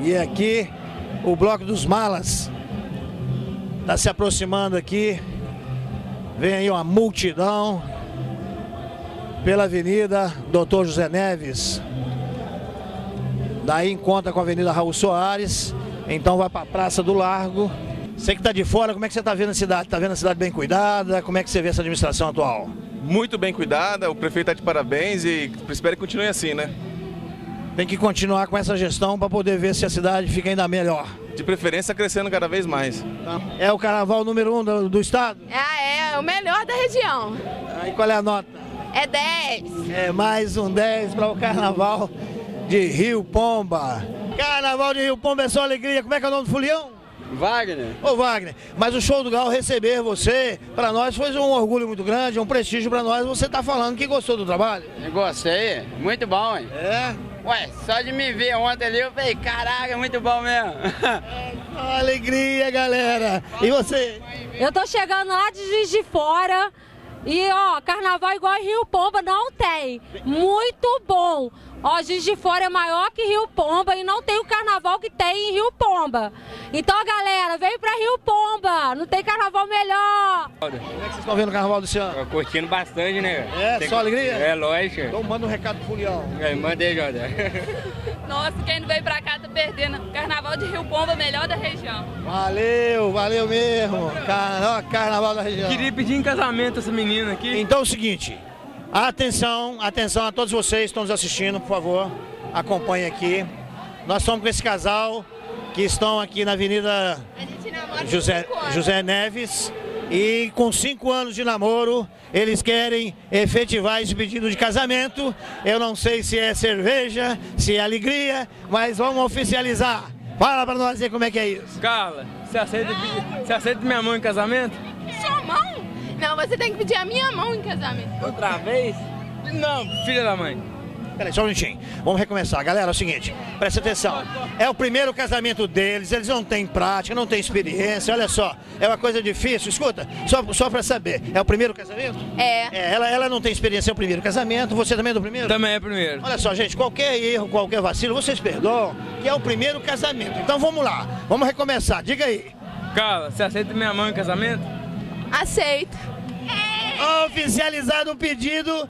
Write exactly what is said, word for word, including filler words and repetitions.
E aqui o Bloco dos Malas está se aproximando aqui. Vem aí uma multidão pela Avenida Doutor José Neves. Daí encontra com a Avenida Raul Soares. Então vai para a Praça do Largo. Você que está de fora, como é que você está vendo a cidade? Está vendo a cidade bem cuidada? Como é que você vê essa administração atual? Muito bem cuidada, o prefeito está de parabéns e espero que continue assim, né? Tem que continuar com essa gestão para poder ver se a cidade fica ainda melhor. De preferência crescendo cada vez mais. É o carnaval número um do, do estado? Ah, é o melhor da região. Aí qual é a nota? É dez. É mais um dez para o carnaval de Rio Pomba. Carnaval de Rio Pomba é só alegria. Como é que é o nome do folião? Wagner. Ô Wagner, mas o Show do Galo receber você, para nós foi um orgulho muito grande, um prestígio para nós. Você tá falando que gostou do trabalho? Eu gostei, muito bom, hein? É? Ué, só de me ver ontem ali, eu falei, caraca, muito bom mesmo. É, alegria, galera. E você? Eu tô chegando lá de Juiz de Fora e, ó, carnaval igual em Rio Pomba não tem. Muito bom. Ó, Juiz de Fora é maior que Rio Pomba e não tem o carnaval que tem em Rio Pomba. Então, galera, vem pra Rio Pomba, não tem carnaval melhor. Como é que vocês estão vendo o carnaval desse ano? Tô curtindo bastante, né? É, tem só alegria? É, lógico. Então manda um recado pro Folião. É, mandei, Jota. Nossa, quem não veio pra cá tá perdendo. Carnaval de Rio Pomba, melhor da região. Valeu, valeu mesmo. Car... Carnaval da região. Queria pedir em casamento essa menina aqui. Então é o seguinte, atenção, atenção a todos vocês que estão nos assistindo, por favor, acompanhem aqui. Nós estamos com esse casal que estão aqui na Avenida José, José Neves e com cinco anos de namoro, eles querem efetivar esse pedido de casamento. Eu não sei se é cerveja, se é alegria, mas vamos oficializar. Fala pra nós aí como é que é isso. Carla, você aceita, você aceita minha mão em casamento? Sua mão? Não, você tem que pedir a minha mão em casamento. Outra vez? Não, filha da mãe. Peraí, só um minutinho. Vamos recomeçar. Galera, é o seguinte, presta atenção. É o primeiro casamento deles, eles não têm prática, não têm experiência, olha só. É uma coisa difícil. Escuta, só, só pra saber, é o primeiro casamento? É. É, ela, ela não tem experiência, é o primeiro casamento, você também é do primeiro? Também é primeiro. Olha só, gente, qualquer erro, qualquer vacilo, vocês perdoam, que é o primeiro casamento. Então vamos lá, vamos recomeçar, diga aí. Carla, você aceita minha mão em casamento? Aceito. Oficializado o pedido